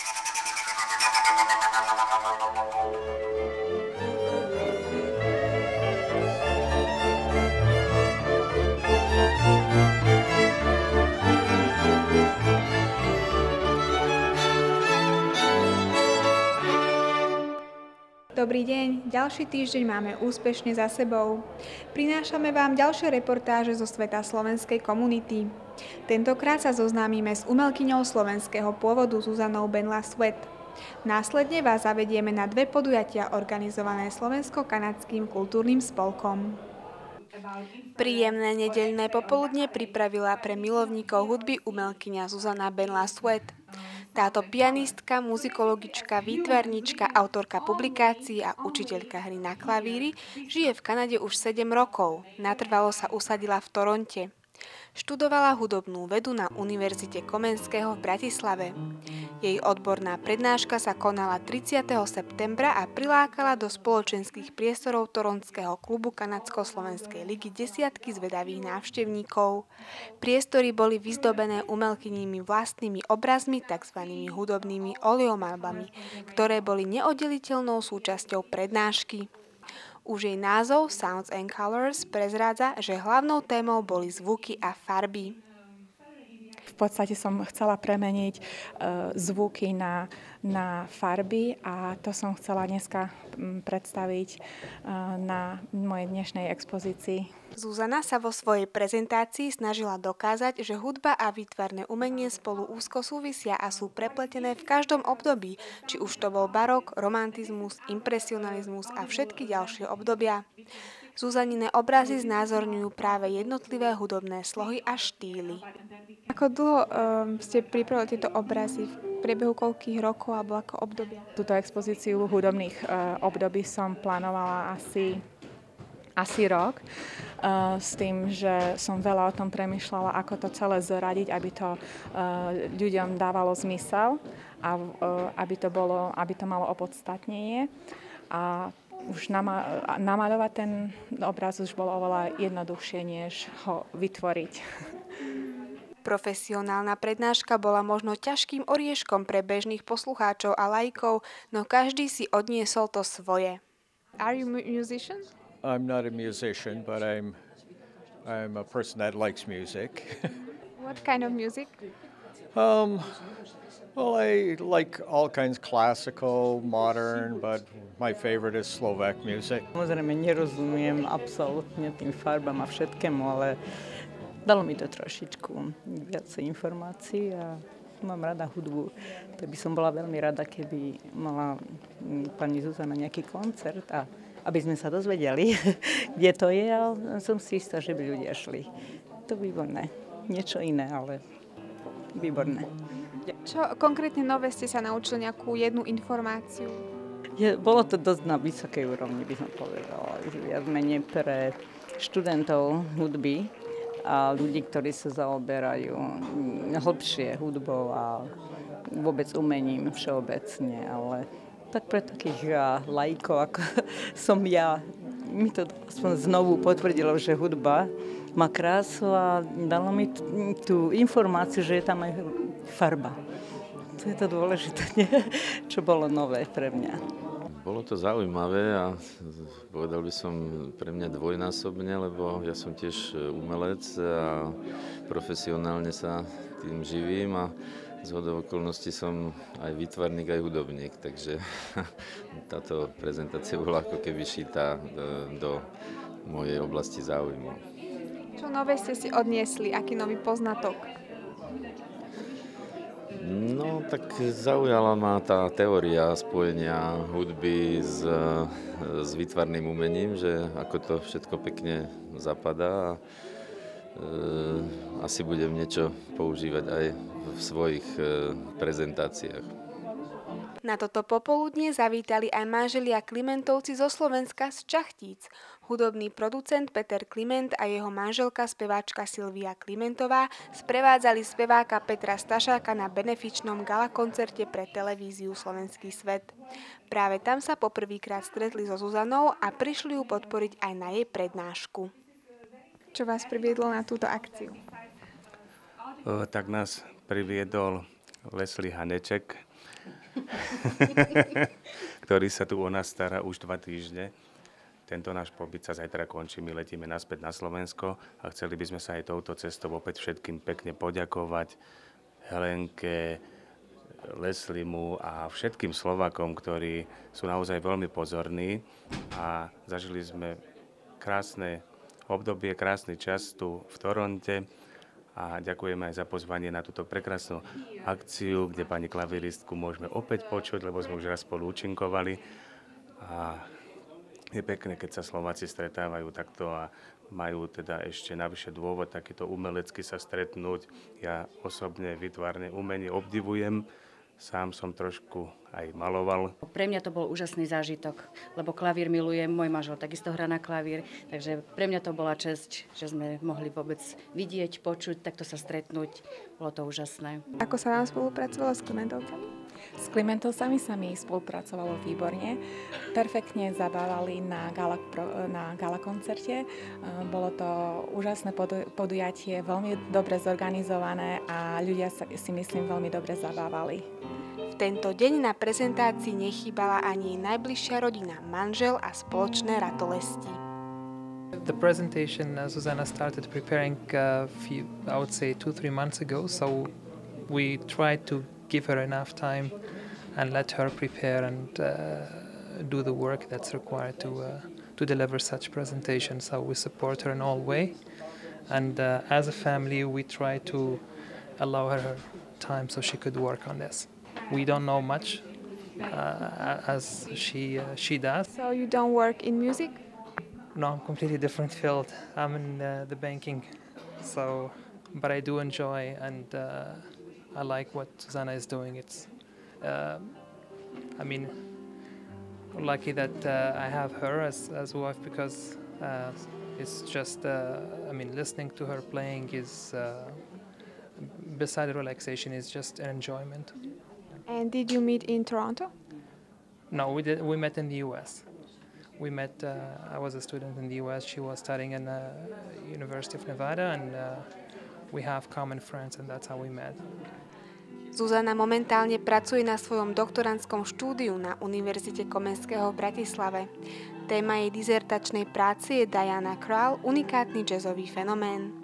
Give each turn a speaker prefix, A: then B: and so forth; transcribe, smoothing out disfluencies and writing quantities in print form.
A: Dobrý deň, ďalší týždeň máme úspešne za sebou. Prinášame vám ďalšie reportáže zo sveta slovenskej komunity. Tentokrát sa zoznámime s umelkyňou slovenského pôvodu Zuzanou Benla-Sweat. Následne vás zavedieme na 2 podujatia organizované Slovensko-kanadským kultúrnym spolkom. Príjemné nedeľné popoludne pripravila pre milovníkov hudby umelkyňa Zuzana Benla-Sweat. Táto pianistka, muzikologička, výtvarníčka, autorka publikácií a učiteľka hry na klavíri žije v Kanade už 7 rokov. Natrvalo sa usadila v Toronte. Študovala hudobnú vedu na Univerzite Komenského v Bratislave. Jej odborná prednáška sa konala 30. septembra a prilákala do spoločenských priestorov Toronského klubu Kanadsko-slovenskej ligy desiatky zvedavých návštevníkov. Priestory boli vyzdobené umelkyními vlastnými obrazmi, tzv. Hudobnými oleomalbami, ktoré boli neoddeliteľnou súčasťou prednášky. Už jej názov Sounds and Colors prezrádza, že hlavnou témou boli zvuky a farby.
B: V podstate som chcela premeniť zvuky na farby a to som chcela dneska predstaviť na mojej dnešnej expozícii.
A: Zuzana sa vo svojej prezentácii snažila dokázať, že hudba a výtvarné umenie spolu úzko súvisia a sú prepletené v každom období, či už to bol barok, romantizmus, impresionalizmus a všetky ďalšie obdobia. Zuzanine obrazy znázorňujú práve jednotlivé hudobné slohy a štýly. Ako dlho ste pripravili tieto obrazy? V priebehu koľkých rokov alebo ako obdobia?
B: Túto expozíciu hudobných období som plánovala asi rok, s tým, že som veľa o tom premýšľala, ako to celé zoradiť, aby to ľuďom dávalo zmysel a aby to malo opodstatnenie. A už namaľovať ten obraz už bolo oveľa jednoduchšie, než ho vytvoriť.
A: Profesionálna prednáška bola možno ťažkým orieškom pre bežných poslucháčov a laikov, no každý si odniesol to svoje. Are you musician?
C: I'm not a musician, but I'm a person that likes music.
A: What kind of music?
C: Well, I like all kinds, classical, modern, but my favorite is Slovak music.
D: Samozrejme, nerozumiem absolútne tým farbám a všetkému, ale dalo mi to trošičku viacej informácií a mám rada hudbu. Tak by som bola veľmi rada, keby mala pani Zuzana nejaký koncert a aby sme sa dozvedeli, kde to je, a som si istá, že by ľudia šli. To výborné. Niečo iné, ale výborné.
A: Čo konkrétne nové ste sa naučili, nejakú jednu informáciu?
D: Bolo to dosť na vysokej úrovni, by som povedala. Viac menej pre študentov hudby a ľudí, ktorí sa zaoberajú hlbšie hudbou a vôbec umením všeobecne, ale tak pre takých laikov, ako som ja, mi to aspoň znovu potvrdilo, že hudba má krásu a dalo mi tú informáciu, že je tam aj farba. To je to dôležité, nie? Čo bolo nové pre mňa.
E: Bolo to zaujímavé a povedal by som pre mňa dvojnásobne, lebo ja som tiež umelec a profesionálne sa tým živím a zhodou okolností som aj výtvarník, aj hudobník, takže táto prezentácia bola ako keby šitá do mojej oblasti záujmu.
A: Čo nové ste si odniesli? Aký nový poznatok?
E: No, tak zaujala ma tá teória spojenia hudby s výtvarným umením, že ako to všetko pekne zapadá a asi budem niečo používať aj v svojich prezentáciách.
A: Na toto popoludnie zavítali aj manželia Klimentovci zo Slovenska z Čachtíc. Hudobný producent Peter Kliment a jeho manželka speváčka Silvia Klimentová sprevádzali speváka Petra Stašáka na benefičnom galakoncerte pre televíziu Slovenský svet. Práve tam sa poprvýkrát stretli so Zuzanou a prišli ju podporiť aj na jej prednášku. Čo vás priviedlo na túto akciu?
F: Tak nás priviedol Leslie Haneček, ktorý sa tu o nás stará už 2 týždne. Tento náš pobyt sa zajtra končí, my letíme naspäť na Slovensko a chceli by sme sa aj touto cestou opäť všetkým pekne poďakovať. Helenke, Leslimu a všetkým Slovákom, ktorí sú naozaj veľmi pozorní a zažili sme krásne obdobie, krásny čas tu v Toronte a ďakujeme aj za pozvanie na túto prekrásnu akciu, kde pani klaviristku môžeme opäť počuť, lebo sme už raz spolu účinkovali a je pekné, keď sa Slováci stretávajú takto a majú teda ešte navyše dôvod takýto umelecky sa stretnúť. Ja osobne výtvarné umenie obdivujem, sám som trošku aj maloval.
G: Pre mňa to bol úžasný zážitok, lebo klavír milujem, môj manžel takisto hrá na klavír, takže pre mňa to bola česť, že sme mohli vôbec vidieť, počuť, takto sa stretnúť. Bolo to úžasné.
A: Ako sa vám spolupracovalo s Klementovcami?
B: S Klementovcami sa mi spolupracovalo výborne. Perfektne zabávali na gala koncerte. Bolo to úžasné podujatie, veľmi dobre zorganizované a ľudia sa, si myslím, veľmi dobre zabávali.
A: V tento deň na prezentácii nechýbala ani najbližšia rodina, manžel a spoločné ratolesti.
H: The presentation Zuzana started preparing I would say 2-3 months ago, so we tried to give her enough time and let her prepare and do the work that's required to deliver such presentations. So we support her in all way, and as a family we try to allow her time so she could work on this. We don't know much as she does.
A: So you don't work in music?
H: No, I'm completely different field. I'm in the banking, but I do enjoy and I like what Zuzana is doing. It's, lucky that I have her as wife because it's just, listening to her playing is, beside the relaxation, is just an enjoyment.
A: And did you meet in Toronto?
H: No, we met in the U.S. We met, I was a student in the U.S., she was studying in the University of Nevada, and we have common friends, and that's how we met.
A: Zuzana momentálne pracuje na svojom doktorandskom štúdiu na Univerzite Komenského v Bratislave. Téma jej dizertačnej práce je Diana Krall, unikátny jazzový fenomén.